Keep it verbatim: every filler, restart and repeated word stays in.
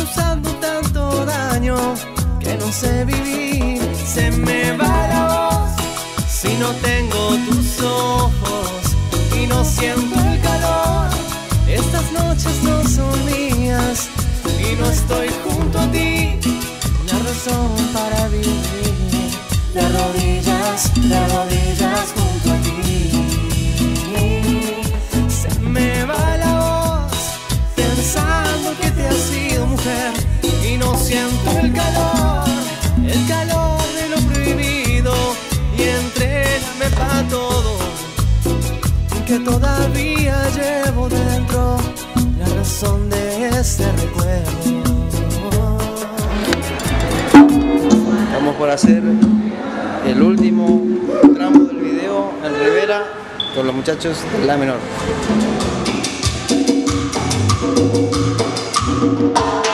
causando tanto daño que no sé vivir. Se me va la voz si no tengo tus ojos y no siento el calor. Estas noches no son mías y no estoy junto a ti. La razón para vivir, de rodillas, de rodillas junto a ti. Se me va la voz pensando que te has ido, mujer, y no siento el calor, el calor de lo prohibido, y entrégame pa' todo, que todavía llevo dentro la razón de este recuerdo. Estamos por hacer el último tramo del video en Rivera con los muchachos de La Menor.